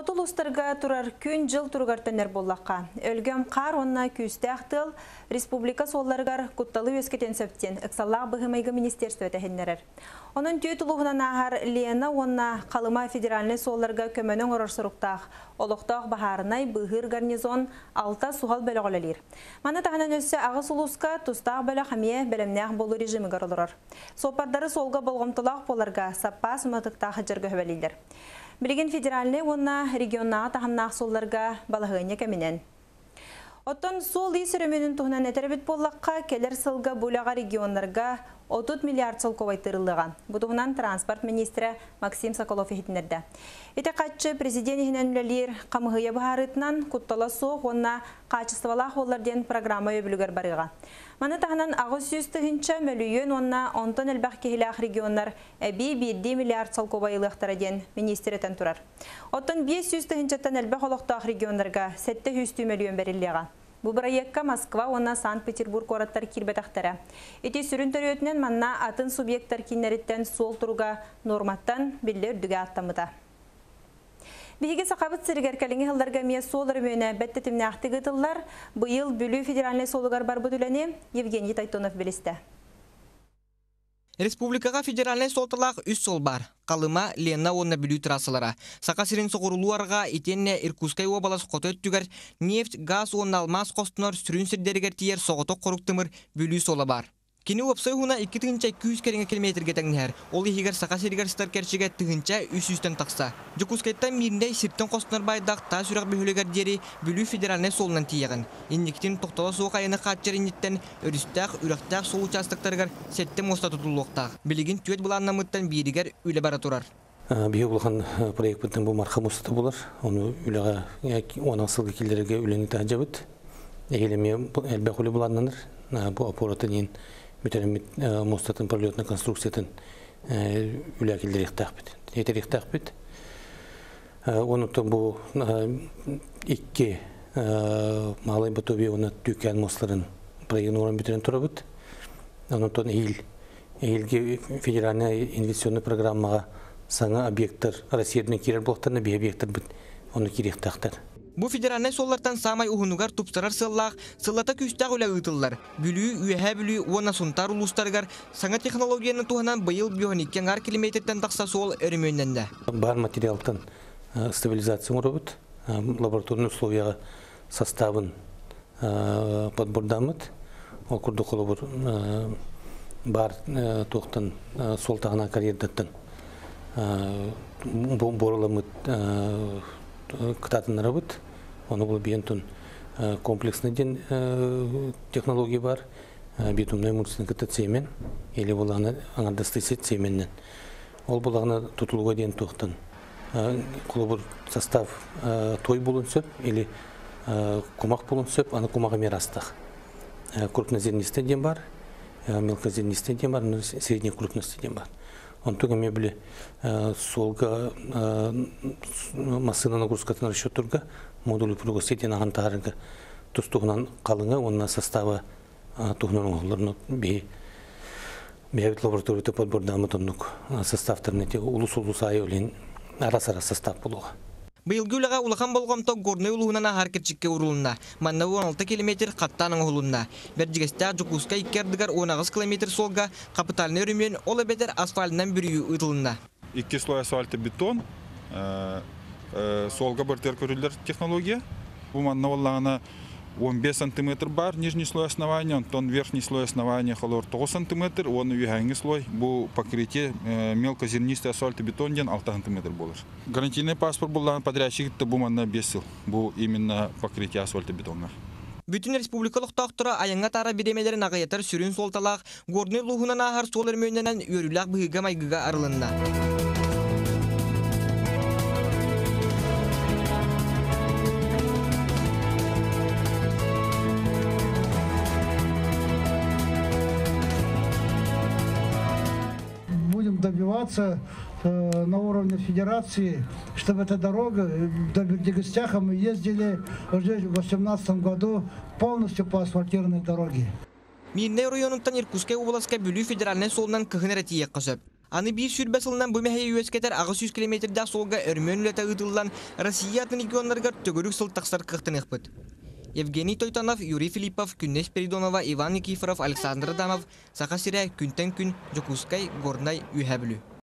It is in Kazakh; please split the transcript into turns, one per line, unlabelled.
Отулустарга турар күн жыл тургартанер боллаққа. Өлгөм қар онна күстәқтыл республика солларгар кутталы өскетен сөптен ықсаллақ бұғымайғы министерство әтәхеннерер. Оның түйет ұлығынан ағар Лена онна қалыма федеральный солларга көмөнің орыр сұрықтақ. Олықтақ бағарынай бұғыр гарнизон алта суғал бөлі ғолалер. Маны тағынан өсі ағыс ұлысқа тұстақ бөлі қамие бәлімнәқ болу режимі ғарылырыр. Сопардары солға болғымтылақ боларға саппа сұматықтағы жырғы хөбәлейлер. Билеген федеральный онна регионнаға тағымнақ солларға балағыне кәменен. Оттан сол исіріменің тұғынан әтәрбет боллаққа келер сылға бұлаға регионларға 30 миллиард сыл ковайтырылыға. Бұтығынан транспорт министрі Максим Соколов етінерді. Еті қатшы президент ененлелер қамығыя бұхарытынан құттала соқ онна қачыстывалақ оларден программа өбілігер барыға. Маны тағынан ағыз сүйістігінші мөлүйен онна 10 әлбәқ кехіліғ регионлар әбі 1 миллиард сыл ковайлықтараден министретін тұрар. Оттан 5 сүйістігіншеттен әлбәқ олықтақ регионларға 700 миллион бәріліға. Бұл проектка Москва, онна Санкт-Петербург ораттар кирбетақтары. Эти сүрін төрөтінен манна атын субъекттар кинереттен сол тұруға норматтан білі үрдіге аттамыда. Бейге сақабыт сіргеркеліңі ғылдарға мие солыр мөйіне бәттетімне ақтығы тұллар бұйыл бүлі федеральный солығар бар бұдыләне Евгений Тайтонов білісті.
Республикаға федеральный солтылақ үс сол бар. Қалыма Лена онна бүлі трасылара. Сақа сирен соғырулуарға итенне Иркутскай обалас қоты өттігер нефть, газ онна алмаз қостынар сүрін сірдергер тиер соғытық қорықтымыр бүлі сола бар. Кені опсай хуна 200 километрге тәңнер. Ол егер сақа сиргер стар керчеге тығынча 300-тен тақса. Жукускайттан миріндей септен қостынар байдақ та сүрақ бөхілігер дері бүлі федеральный солынан тиегін. Иннектен тоқтала соқ айыны қатчар иннеттен өрістәқ, үрақтәқ сол участықтарығар сетті моста тұтылуқтақ. Білігін түйет бұланна мұттан берігер үлі бара тұрар.
Бие болған проект бұттан бұл марқа мұстаты болар. Оны үліға 10 сылғы келдерге үлені тәжабыт. Егелеме әлбәқ үлі бұланнаныр. Бұл аппаратын ең Mütelemit mostatın paralelotna konstruksiyatın ülakildir ihtiyakbet. Yeter ihtiyakbet. Onu da bu iki malay batobi ona tüken mostların projenin oran bitiren turabıt. Onu da ilgi federalne investisyonlu programmağa sana obyektler Rusya'nın kirer bloklarına bir obyektler bit. Onu kiri ihtiyaktar.
Bu federalnay sollardan samay uhunugar tupsarar sığlaq, sığlata küstaq öyle ıtıllar. Bülü, üyehe bülü, ona suntar ulustargar, sana teknologiyanın tuhanan bayıl biyonik yangar kilometreden taqsa sol örümöndende.
Бар материалдан стабилизация robot, laboratuvarный условия составын подбордамыт. Окурды қолыбыр бар тоқтан сол тағына карьердаттан борыламыт кытатын работ. Оны бұл бентун комплексный ден технология бар. Битумный мульсин кытат семен или бұл аңардастысет семеннен. Ол бұл аңа тұтылуға ден тоқтан. Құлыбыр состав той болын сөп или кумақ болын сөп, аны кумағы мерастық. Крупнозернистый ден бар, мелкозернистый ден бар, средний крупностный ден бар. Он туга мебели солга массына нагрузкатын расчетурга модулы прогрессетен ағантарыга тустуғынан қалыңа онна состава туғынан оғыларына бейбіт лабораторията подбордамы тоннук составтарына те улус айы олен арас-арас состав болуға.
Быйылгы үліға улахан болғамта горный улуғынан харкетчикке урулына, манна 16 километр қаттаның ұғылына. Бердігесті Жукускай кердігар 19 километр солға капиталны өрімен ол әбетер асфальтынан бүрігі ұтылына.
2 слой асфальты бетон, солға бартер көрілдер технология. Бұл манна олағына 15 сантиметр бар, нижний слой основания, он верхний слой основания холор 9 сантиметр, он верхний слой, бұл покрытие мелкозернистый асфальты бетон ден 6 сантиметр болыр. Гарантийный паспорт бұл подрядчик бұл манна 5 сыл, бұл именно покрытие асфальты бетонға.
Bütün республикалық тақтыра айыңа тара беремелерін ағаятар сүрін солталақ, горны луғынан ағар сол өрмөнінен өрілақ бұғыға майғыға арылынна.
Добиваться на уровне федерации, чтобы эта дорога до Бердигостяха мы ездили уже в 2018 году полностью по асфальтированной дороге.
Минне районунтан Иркутскай обласка бүлі федеральный солынан кығыныр әтиек қысып. Аны bir sürbe sılынан bu meheye üyesketер 600 kilometrda solga örmön ülete ıdıllan Россия atın tögörük sıltaqsar kıhtın ıqpıt. Евгений Тойтанов, Юрий Филиппов, Күннес Перидонова, Иван Никифоров, Александр Адамов, Сақа сире күнтен күн Жокускай горнай үйәбілі.